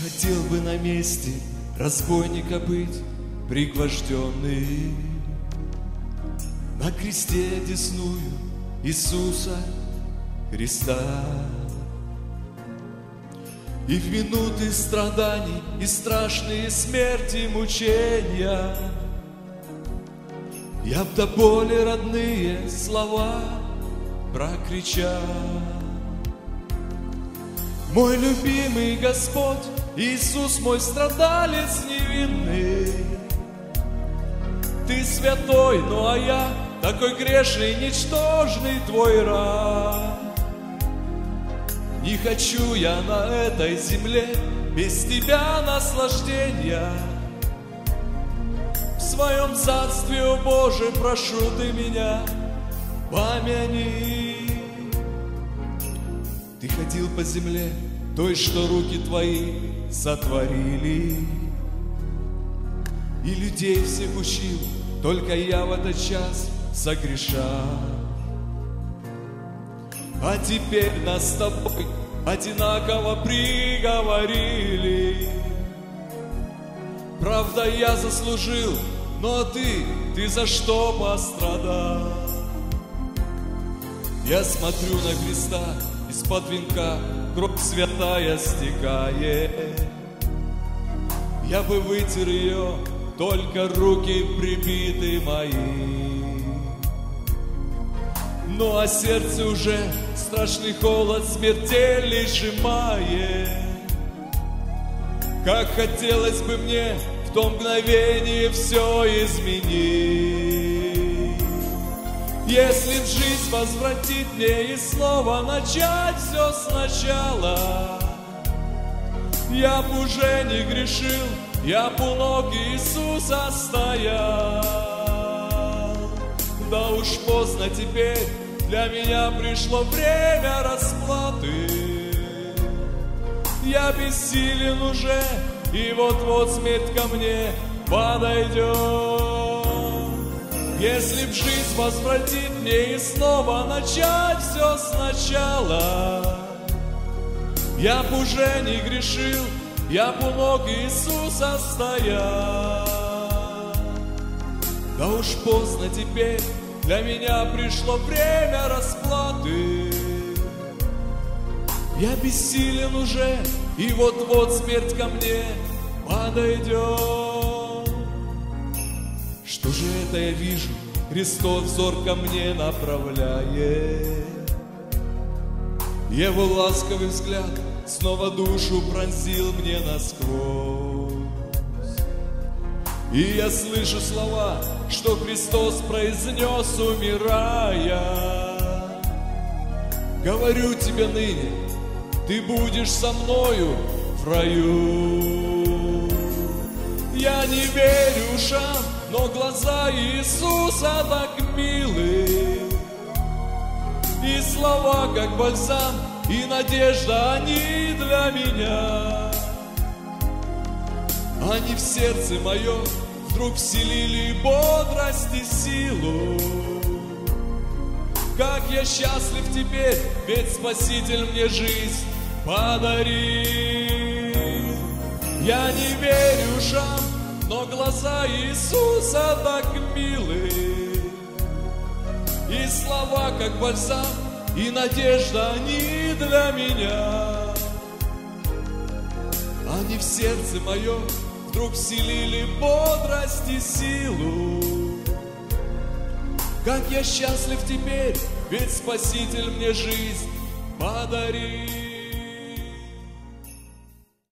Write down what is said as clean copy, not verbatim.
хотел бы на месте разбойника быть пригвожденный, на кресте одесную Иисуса Христа. И в минуты страданий и страшные смерти мучения я б до боли родные слова прокричал. Мой любимый Господь, Иисус мой страдалец невинный, Ты святой, ну а я такой грешный, ничтожный Твой раб. Не хочу я на этой земле без Тебя наслаждения. В своем царстве, о Боже, прошу Ты меня, помяни. Ты ходил по земле, той, что руки Твои сотворили, и людей всех учил, только я в этот час согрешал. А теперь нас с Тобой одинаково приговорили. Правда, я заслужил, но Ты за что пострадал? Я смотрю на креста, из-под венка кровь святая стекает. Я бы вытер ее, только руки прибиты мои. Ну а сердце уже страшный холод смертельный сжимает. Как хотелось бы мне в то мгновение все изменить. Если б жизнь возвратит мне и снова начать все сначала, я б уже не грешил, я б у ног Иисуса стоял. Да уж поздно теперь, для меня пришло время расплаты. Я бессилен уже, и вот-вот смерть ко мне подойдет. Если б жизнь возвратит мне и снова начать все сначала, я б уже не грешил, я б у ног Иисуса стоял. Да уж поздно теперь, для меня пришло время расплаты. Я бессилен уже, и вот-вот смерть ко мне подойдет. Что же это я вижу? Христос взор ко мне направляет. Его ласковый взгляд снова душу пронзил мне насквозь. И я слышу слова, что Христос произнес, умирая. Говорю тебе ныне, ты будешь со мною в раю. Я не верю ушам, но глаза Иисуса так милы, и слова, как бальзам, и надежда, они для меня. Они в сердце моем вдруг вселили бодрость и силу. Как я счастлив теперь, ведь Спаситель мне жизнь подарил. Я не верю ушам, но глаза Иисуса так милы, и слова, как бальзам, и надежда, они для меня. Они в сердце моем вдруг вселили бодрость и силу. Как я счастлив теперь, ведь Спаситель мне жизнь подарил.